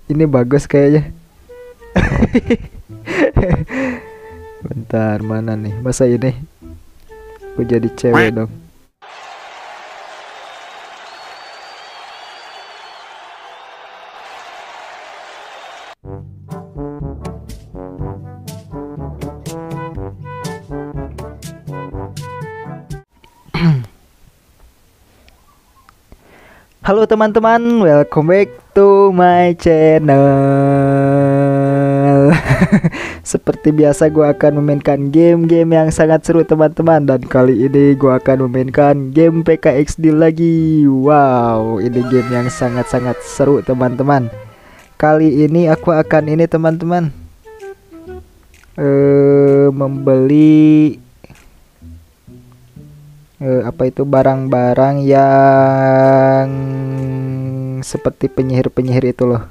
Ini bagus kayaknya. Bentar, mana nih? Masa ini aku jadi cewek dong? Halo teman-teman, welcome back to my channel. Seperti biasa gue akan memainkan game-game yang sangat seru teman-teman. Dan kali ini gue akan memainkan game PKXD lagi. Wow, ini game yang sangat-sangat seru teman-teman. Kali ini aku akan ini teman-teman, membeli apa itu barang-barang yang seperti penyihir-penyihir itu loh.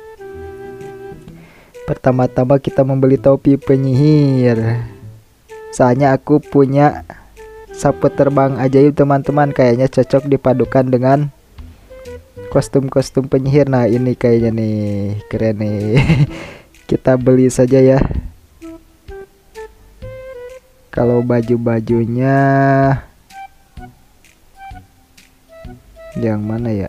Pertama-tama kita membeli topi penyihir. Soalnya aku punya sapu terbang ajaib teman-teman, kayaknya cocok dipadukan dengan kostum-kostum penyihir. Nah ini kayaknya nih keren nih. Kita beli saja ya. Kalau baju-bajunya yang mana ya?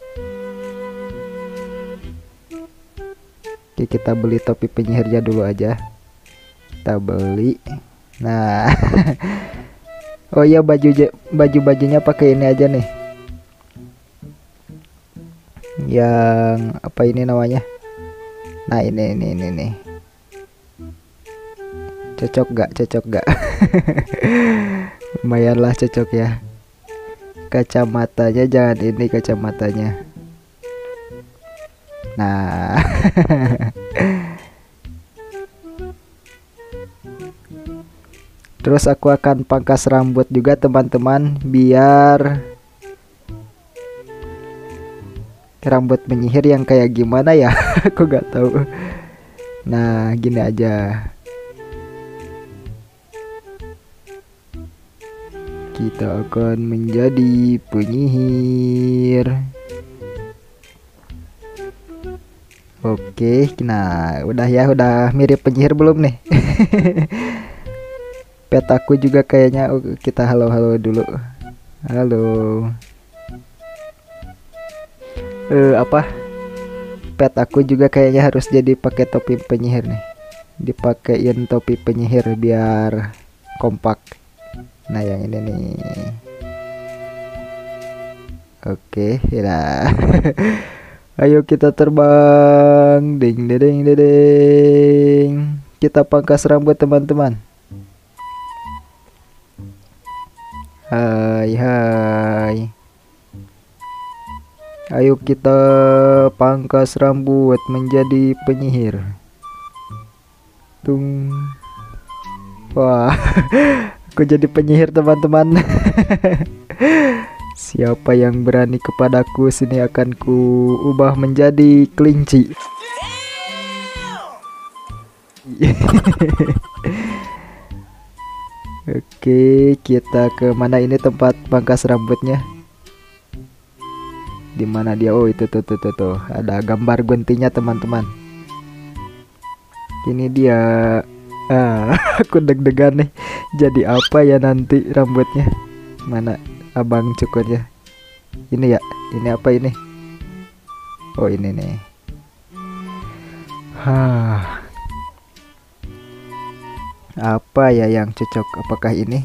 Oke, kita beli topi penyihirnya dulu aja. Kita beli. Nah, oh iya, baju-bajunya pakai ini aja nih. Yang apa ini namanya? Nah, ini nih. Cocok gak? Cocok gak? Lumayan lah cocok ya. Kacamatanya jangan ini kacamatanya. Nah. Terus aku akan pangkas rambut juga teman-teman, biar rambut penyihir yang kayak gimana ya. Aku gak tahu. Nah gini aja. Kita akan menjadi penyihir. Oke, nah udah ya, udah mirip penyihir belum nih? Petaku juga kayaknya. Kita halo-halo dulu. Halo. Apa? Petaku juga kayaknya harus jadi pakai topi penyihir nih. Dipakein topi penyihir biar kompak. Nah yang ini nih. Oke ya. Ayo kita terbang. Ding ding ding. Kita pangkas rambut teman-teman. Hai. Ayo kita pangkas rambut menjadi penyihir. Tung. Wah. Aku jadi penyihir teman-teman. Siapa yang berani kepadaku, sini akan ku ubah menjadi kelinci. Oke, kita ke mana ini tempat pangkas rambutnya? Di mana dia? Oh itu tuh. Ada gambar guntingnya teman-teman. Ini dia. Aku deg-degan nih. Jadi apa ya nanti rambutnya? Mana abang cukurnya? Ini ya. Ini apa ini? Oh ini nih. Apa ya yang cocok? Apakah ini?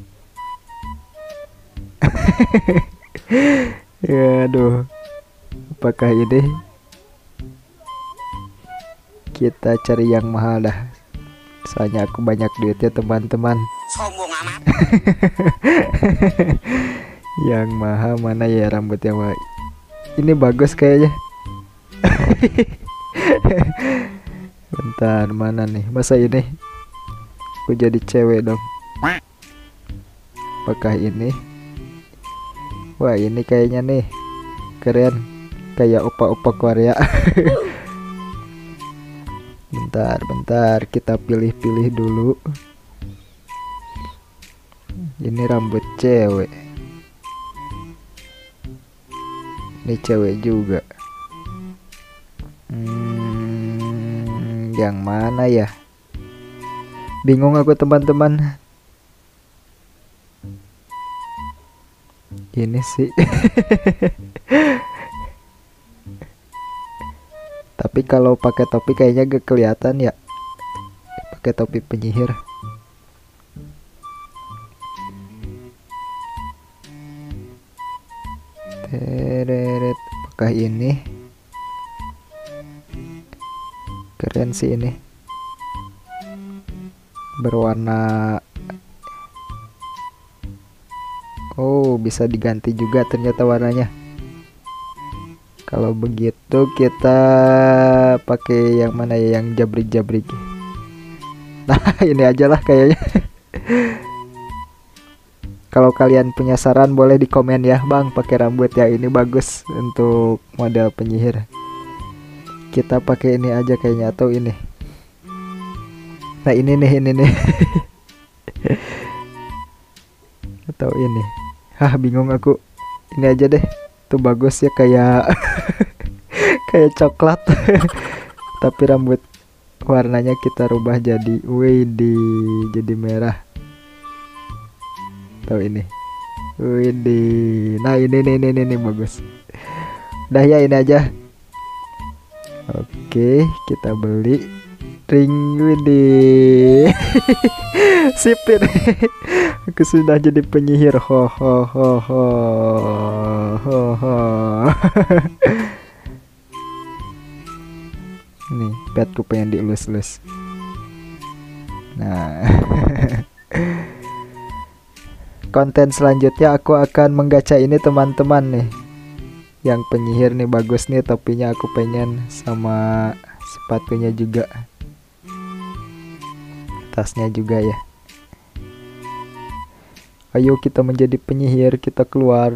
Ya aduh. Apakah ini? Kita cari yang mahal dah. Soalnya aku banyak duitnya teman-teman. Sombong amat. Yang mahal mana ya rambut yang mahal? Ini bagus kayaknya. Bentar, mana nih? Masa ini aku jadi cewek dong? Apakah ini? Wah ini kayaknya nih keren. Kayak opa-opa Korea. Bentar, kita pilih-pilih dulu. Ini rambut cewek. Ini cewek juga. Yang mana ya? Bingung aku teman-teman. Ini sih. Tapi kalau pakai topi kayaknya gak kelihatan ya. Pakai topi penyihir. Teret, apakah ini? Keren sih ini. Berwarna. Oh, bisa diganti juga ternyata warnanya. Kalau begitu kita pakai yang mana ya, yang jabrik-jabrik. Nah, ini aja lah kayaknya. Kalau kalian punya saran boleh di komen ya, Bang, pakai rambut yang ini bagus untuk model penyihir. Kita pakai ini aja kayaknya, atau ini. Nah, ini nih. Atau ini. Hah, bingung aku. Ini aja deh. Itu bagus ya, kayak kayak coklat. Tapi rambut warnanya kita rubah jadi jadi merah. Tahu ini. Nah, ini bagus. Udah ya, ini aja. Oke, kita beli ring. Sipir. Aku sudah jadi penyihir. Ho. Nih, petku pengen dielus-elus. Nah. Konten selanjutnya aku akan menggacha ini teman-teman nih. Yang penyihir nih bagus nih topinya, aku pengen, sama sepatunya juga. Tasnya juga ya. Ayo kita menjadi penyihir, kita keluar.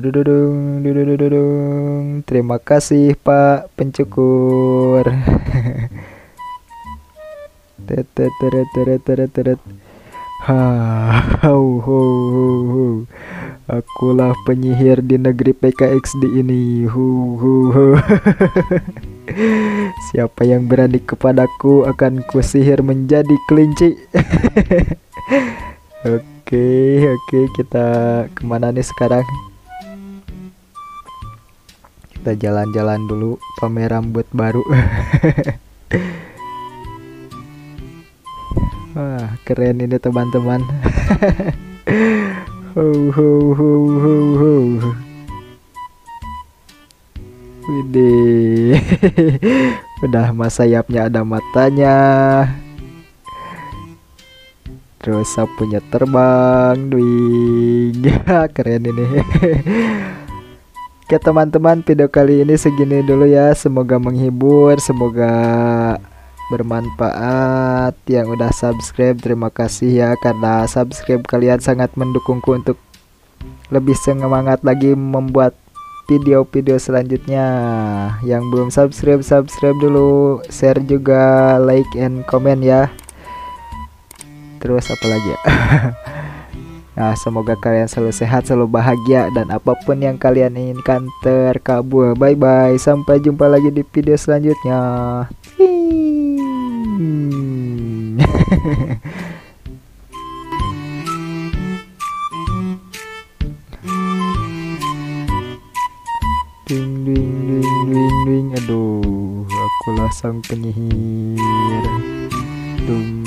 Terima kasih Pak Pencukur. Akulah penyihir di negeri PKXD ini. Siapa yang berani kepadaku akan kusihir menjadi kelinci. Oke, kita kemana nih sekarang? Kita jalan-jalan dulu, pamer rambut baru. Wah, keren ini teman-teman. Widih. Udah mas sayapnya ada matanya. Terus sapunya terbang, duing. Keren ini. Oke teman-teman, video kali ini segini dulu ya. Semoga menghibur, semoga bermanfaat. Yang udah subscribe, terima kasih ya, karena subscribe kalian sangat mendukungku untuk lebih semangat lagi membuat video-video selanjutnya. Yang belum subscribe, subscribe dulu, share juga, like and comment ya. Terus apa lagi ya? Nah, semoga kalian selalu sehat, selalu bahagia, dan apapun yang kalian inginkan terkabul. Bye bye, sampai jumpa lagi di video selanjutnya. Ding. Aduh, akulah sang penyihir. Dung.